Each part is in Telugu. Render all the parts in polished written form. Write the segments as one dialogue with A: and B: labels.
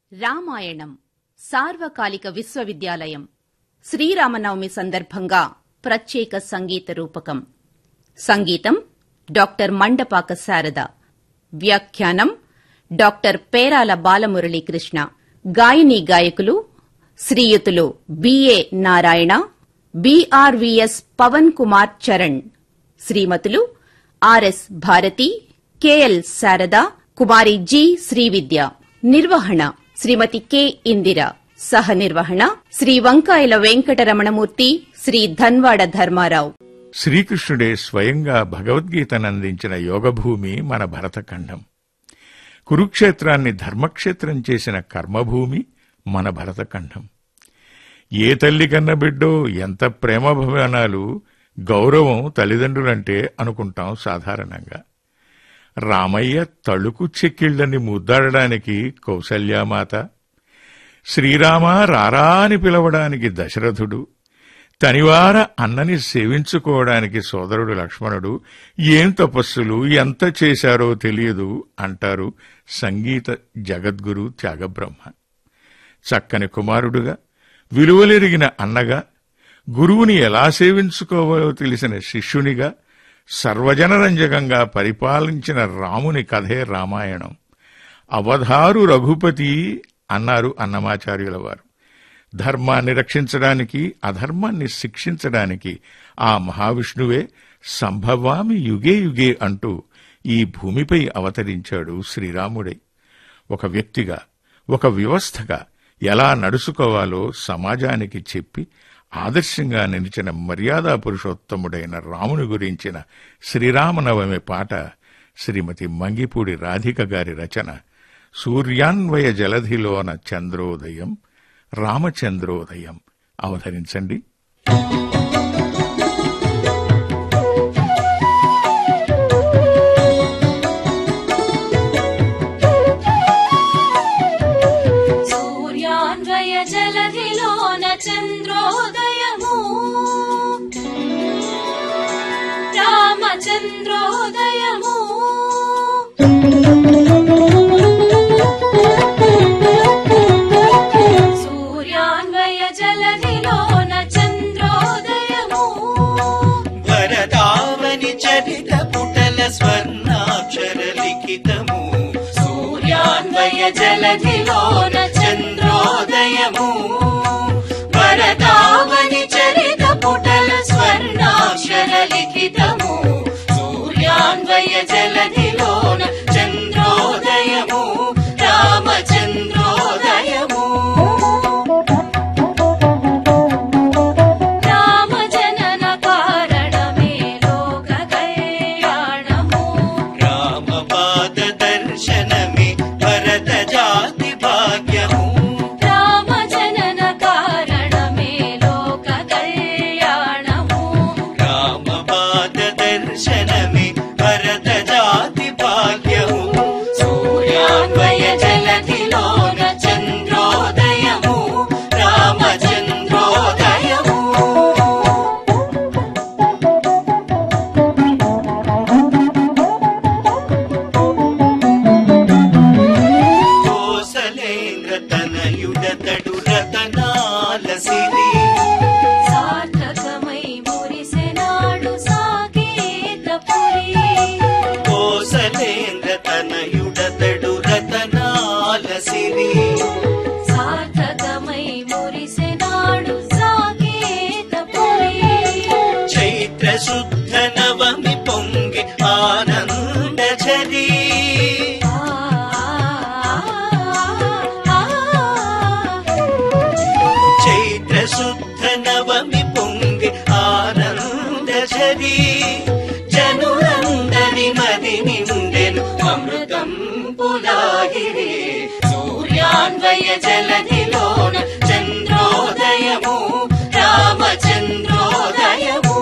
A: రామాయణం సార్వకాలిక విశ్వవిద్యాలయం శ్రీరామనవమి సందర్భంగా ప్రత్యేక సంగీత రూపకం. సంగీతం డాక్టర్ మండపాక శారద. వ్యాఖ్యానం డాక్టర్ పేరాల బాలమురళీకృష్ణ. గాయనీ గాయకులు శ్రీయుతులు బిఏ నారాయణ, బిఆర్విఎస్ పవన్ కుమార్ చరణ్, శ్రీమతులు R S Bharathi, K L Sharada, Kumari G Srividya. నిర్వహణ శ్రీమతి కె ఇందిర. సహ నిర్వహణ శ్రీ వంకాయల వెంకటరమణమూర్తి, శ్రీ ధన్వాడ ధర్మారావు.
B: శ్రీకృష్ణుడే స్వయంగా భగవద్గీతనందించిన యోగభూమి మన భరతఖండం. కురుక్షేత్రాన్ని ధర్మక్షేత్రం చేసిన కర్మభూమి మన భరతఖండం. ఏ తల్లి కన్న బిడ్డో ఎంత ప్రేమభవనాలు, గౌరవం తల్లిదండ్రులంటే అనుకుంటాం సాధారణంగా. రామయ్య తళుకు చెక్కిళ్లని ముద్దాడడానికి కౌసల్యామాత, శ్రీరామ రారా అని పిలవడానికి దశరథుడు, తనివార అన్నని సేవించుకోవడానికి సోదరుడు లక్ష్మణుడు ఏం తపస్సులు ఎంత చేశారో తెలియదు అంటారు సంగీత జగద్గురు త్యాగబ్రహ్మ. చక్కని కుమారుడుగా, విలువలెరిగిన అన్నగా, గురువుని ఎలా సేవించుకోవాలో తెలిసిన శిష్యునిగా, సర్వజనరంజకంగా పరిపాలించిన రాముని కథే రామాయణం. అవధారు రఘుపతి అన్నారు అన్నమాచార్యుల వారు. ధర్మాన్ని రక్షించడానికి, అధర్మాన్ని శిక్షించడానికి ఆ మహావిష్ణువే సంభవామి యుగే యుగే అంటూ ఈ భూమిపై అవతరించాడు శ్రీరాముడై. ఒక వ్యక్తిగా, ఒక వ్యవస్థగా ఎలా నడుచుకోవాలో సమాజానికి చెప్పి ఆదర్శంగా నిలిచిన మర్యాదా పురుషోత్తముడైన రాముని గురించిన శ్రీరామనవమి పాట శ్రీమతి మంగిపూడి రాధిక గారి రచన. సూర్యాన్వయ జలధిలోన చంద్రోదయం రామచంద్రోదయం. అవతరించండి.
C: సూర్యాన్వయ జలధిలోన చంద్రోదయము రామచంద్రోదయము. సూర్యాన్వయ జలధిలోన చంద్రోదయము
D: వరదావని చరిత పుటల స్వర్ణాక్షర లిఖితము. సూర్యాన్వయ జలధిలోన చంద్రోదయము వరదావని చరిత పుటల స్వర్ణాక్షర లిఖితము. సూర్యాన్వయ జలధిలోన చంద్రోదయము రామచంద్రోదయము. రామ జనన కారణమే లోక కళ్యాణము. రామ పాద దర్శనమే భరత జాతి భాగ్యము. రామ జనన కారణమే లోక కళ్యాణము. రామ పాద దర్శనమే భరత జాతి భాగ్యము. సూర్యాన్వయ జలధిలోన చంద్రోదయము రామచంద్రోదయము. కోసలేంద్ర తనయుడతడు రతనాల సిరి. సార్థకమై మురిసెనాడు సాకేతపురి. కోసలేంద్ర తనయుడతడు రతనాల సిరి. సార్థకమై మురిసెనాడు సాకేతపురి. చైత్ర శుద్ధ నవమి పొంగి ఆనంద ఝరి. చైత్ర శుద్ధ నవమి పొంగి ఆనంద ఝరి. జనులందరి మది నిండెను అమృతం పులాగిరి. సూర్యాన్వయ జలధిలోన చంద్రోదయము రామచంద్రోదయము.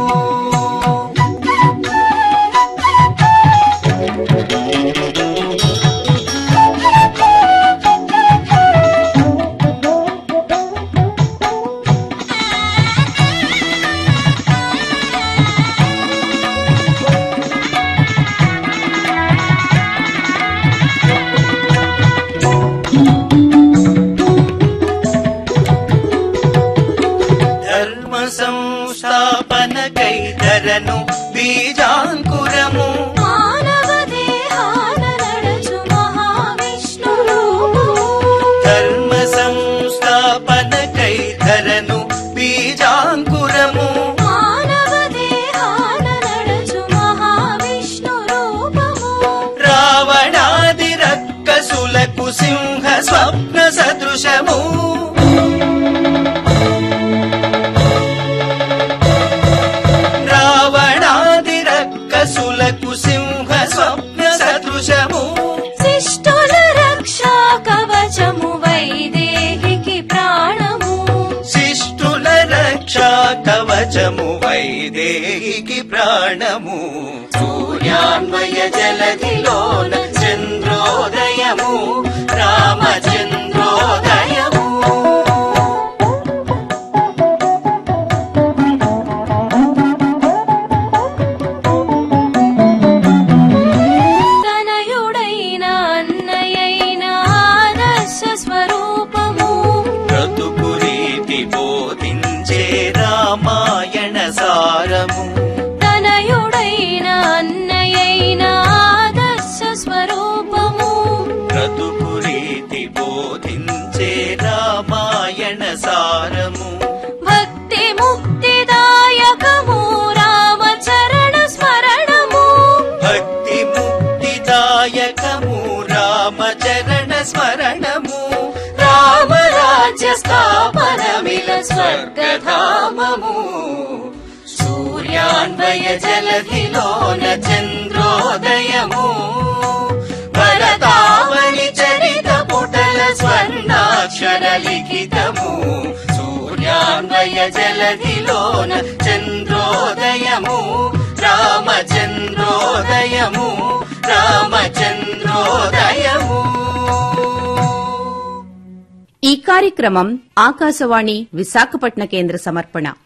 D: శిక్షలకు సింహ స్వప్న సదృశము
C: శిష్టుల రక్షా కవచము వైదేహికి ప్రాణము
D: శిష్టుల రక్షా కవచము వైదేహికి ప్రాణము సూర్యాన్వయ జలధిలోన చంద్రోదయము రామచంద్రోదయము
C: తనయుడైన అన్నయైన ఆదర్శ స్వరూపము
D: బ్రతుకు రీతి బోధించే రామాయణ సారము
C: తనయుడైన అన్నయైన ఆదర్శ స్వరూపము
D: బ్రతుకు రీతి బోధించే రామాయణ సారము
C: భక్తి ముక్తిదాయకము రామచరణ స్మరణము
D: భక్తి ముక్తిదాయకము రామచరణ స్మరణము రామరాజ్య స్థాపనమిల స్వర్గధామము సూర్యాన్వయ జలధిలోన చంద్రోదయము వరదావళి చరిత పుటల స్వర్ణాక్షర లిఖితము సూర్యాన్వయ జలధిలోన చంద్రోదయము రామచంద్రోదయము రామచంద్రోదయము.
A: ఈ కార్యక్రమం ఆకాశవాణి విశాఖపట్న కేంద్ర సమర్పణ.